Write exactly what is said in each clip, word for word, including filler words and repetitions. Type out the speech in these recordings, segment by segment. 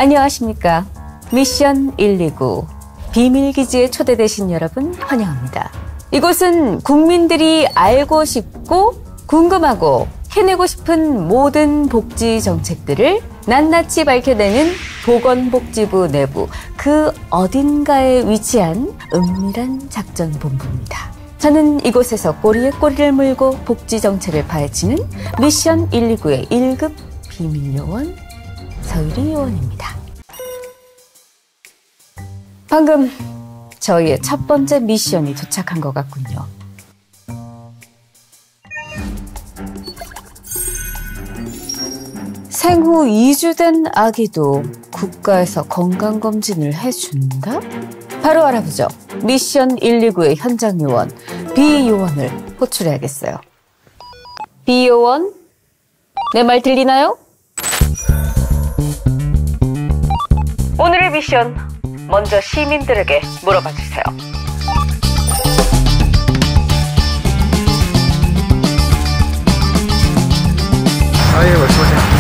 안녕하십니까. 미션 일이구 비밀기지에 초대되신 여러분 환영합니다. 이곳은 국민들이 알고 싶고 궁금하고 해내고 싶은 모든 복지 정책들을 낱낱이 밝혀내는 보건복지부 내부 그 어딘가에 위치한 은밀한 작전본부입니다. 저는 이곳에서 꼬리에 꼬리를 물고 복지 정책을 파헤치는 미션 일이구의 일 급 비밀요원 서유리 요원입니다. 방금 저희의 첫 번째 미션이 도착한 것 같군요. 생후 이 주 된 아기도 국가에서 건강검진을 해준다? 바로 알아보죠. 미션 일이구의 현장 요원 비 요원을 호출해야겠어요. 비 요원, 내 말 들리나요? 오늘의 미션, 먼저 시민들에게 물어봐 주세요. 아, 예, 말씀하세요.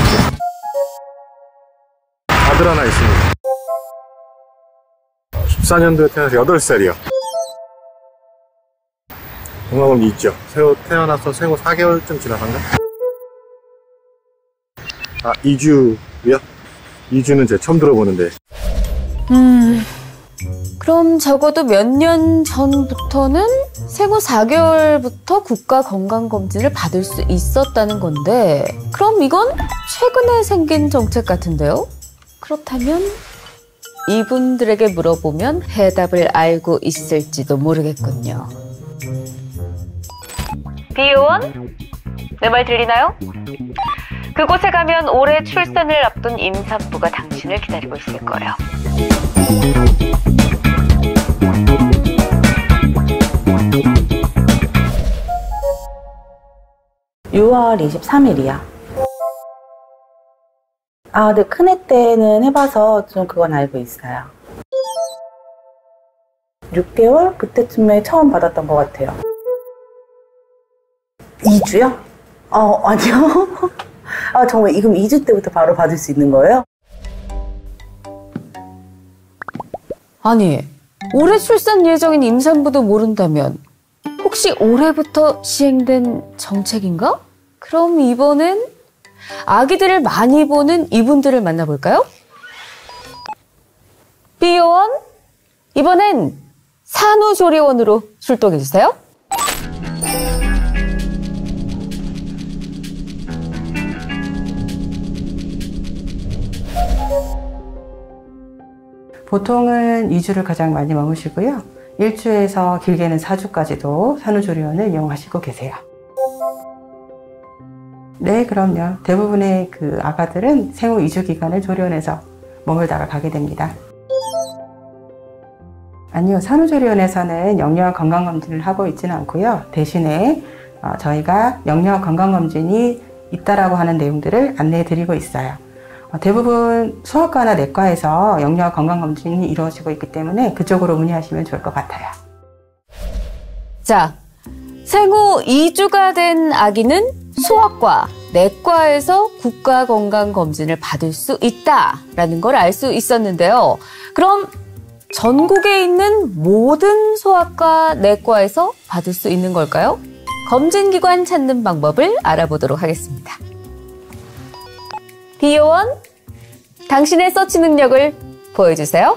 아들 하나 있습니다. 십사 년도에 태어나서 여덟 살이요. 건강검진 있죠. 새우 태어나서 생후 사 개월쯤 지나간가? 아, 이 주요? 이 주는 제가 처음 들어보는데. 음, 그럼 적어도 몇 년 전부터는 생후 사 개월부터 국가 건강검진을 받을 수 있었다는 건데, 그럼 이건 최근에 생긴 정책 같은데요? 그렇다면 이분들에게 물어보면 해답을 알고 있을지도 모르겠군요. 비요원, 내 말 들리나요? 그곳에 가면 올해 출산을 앞둔 임산부가 당신을 기다리고 있을 거예요. 유월 이십삼일이요. 아, 네, 큰애 때는 해봐서 좀 그건 알고 있어요. 육 개월? 그때쯤에 처음 받았던 것 같아요. 이 주요? 어, 아니요. 아, 정말 그럼 이 주 때부터 바로 받을 수 있는 거예요? 아니, 올해 출산 예정인 임산부도 모른다면 혹시 올해부터 시행된 정책인가? 그럼 이번엔 아기들을 많이 보는 이분들을 만나볼까요? 비요원, 이번엔 산후조리원으로 출동해주세요. 보통은 이 주를 가장 많이 머무시고요. 일 주에서 길게는 사 주까지도 산후조리원을 이용하시고 계세요. 네, 그럼요. 대부분의 그 아가들은 생후 이 주 기간을 조리원에서 머물다가 가게 됩니다. 아니요, 산후조리원에서는 영유아 건강검진을 하고 있지는 않고요. 대신에 어, 저희가 영유아 건강검진이 있다라고 하는 내용들을 안내해 드리고 있어요. 어, 대부분 소아과나 내과에서 영유아 건강검진이 이루어지고 있기 때문에 그쪽으로 문의하시면 좋을 것 같아요. 자, 생후 이 주가 된 아기는 소아과, 내과에서 국가건강검진을 받을 수 있다라는 걸 알 수 있었는데요. 그럼 전국에 있는 모든 소아과, 내과에서 받을 수 있는 걸까요? 검진기관 찾는 방법을 알아보도록 하겠습니다. 비요원, 당신의 서치 능력을 보여주세요.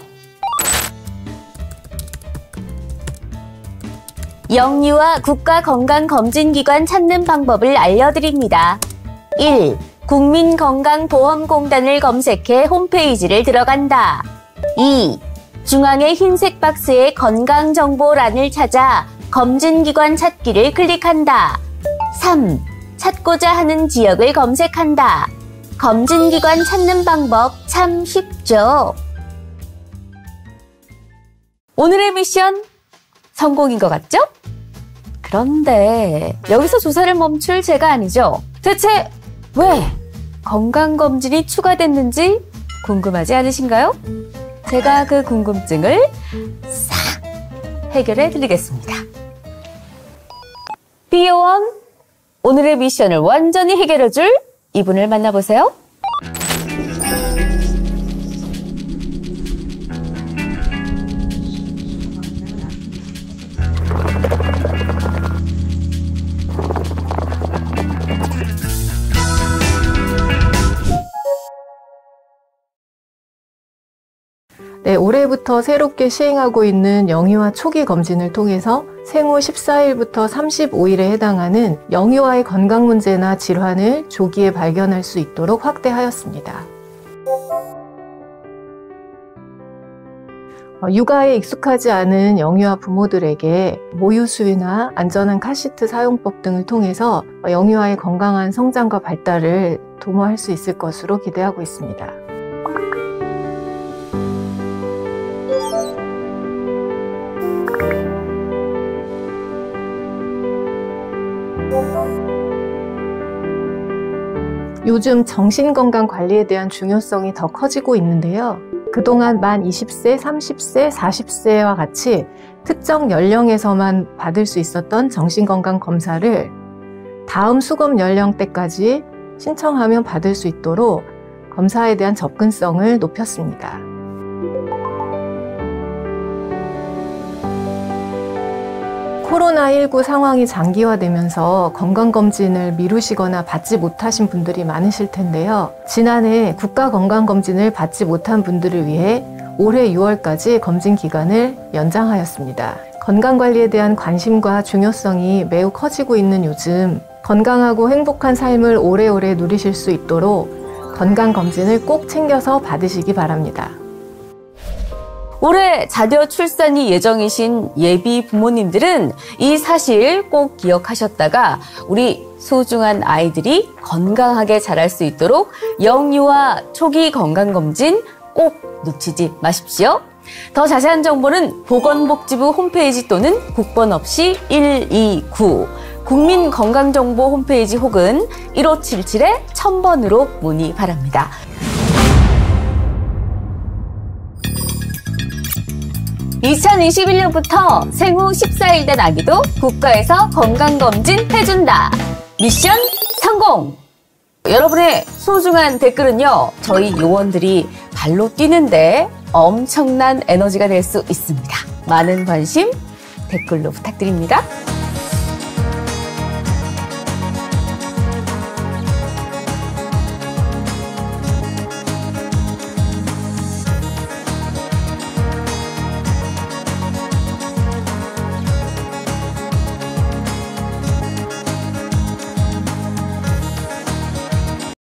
영유아 국가건강검진기관 찾는 방법을 알려드립니다. 일. 국민건강보험공단을 검색해 홈페이지를 들어간다. 이. 중앙의 흰색 박스의 건강정보란을 찾아 검진기관 찾기를 클릭한다. 삼. 찾고자 하는 지역을 검색한다. 검진기관 찾는 방법 참 쉽죠? 오늘의 미션 성공인 것 같죠? 그런데 여기서 조사를 멈출 제가 아니죠. 대체 왜 건강검진이 추가됐는지 궁금하지 않으신가요? 제가 그 궁금증을 싹 해결해 드리겠습니다. 비요원, 오늘의 미션을 완전히 해결해 줄 이분을 만나보세요. 네, 올해부터 새롭게 시행하고 있는 영유아 초기 검진을 통해서 생후 십사 일부터 삼십오 일에 해당하는 영유아의 건강 문제나 질환을 조기에 발견할 수 있도록 확대하였습니다. 육아에 익숙하지 않은 영유아 부모들에게 모유 수유나 안전한 카시트 사용법 등을 통해서 영유아의 건강한 성장과 발달을 도모할 수 있을 것으로 기대하고 있습니다. 요즘 정신건강 관리에 대한 중요성이 더 커지고 있는데요. 그동안 만 이십 세, 삼십 세, 사십 세와 같이 특정 연령에서만 받을 수 있었던 정신건강 검사를 다음 수급 연령대까지 신청하면 받을 수 있도록 검사에 대한 접근성을 높였습니다. 코로나십구 상황이 장기화되면서 건강검진을 미루시거나 받지 못하신 분들이 많으실 텐데요. 지난해 국가건강검진을 받지 못한 분들을 위해 올해 유월까지 검진 기간을 연장하였습니다. 건강관리에 대한 관심과 중요성이 매우 커지고 있는 요즘 건강하고 행복한 삶을 오래오래 누리실 수 있도록 건강검진을 꼭 챙겨서 받으시기 바랍니다. 올해 자녀 출산이 예정이신 예비 부모님들은 이 사실 꼭 기억하셨다가 우리 소중한 아이들이 건강하게 자랄 수 있도록 영유아 초기 건강검진 꼭 놓치지 마십시오. 더 자세한 정보는 보건복지부 홈페이지 또는 국번 없이 일이구 국민건강정보 홈페이지 혹은 일오칠칠 천 번으로 문의 바랍니다. 이천이십일 년부터 생후 십사 일 된 아기도 국가에서 건강검진 해준다. 미션 성공! 여러분의 소중한 댓글은요, 저희 요원들이 발로 뛰는데 엄청난 에너지가 될 수 있습니다. 많은 관심 댓글로 부탁드립니다.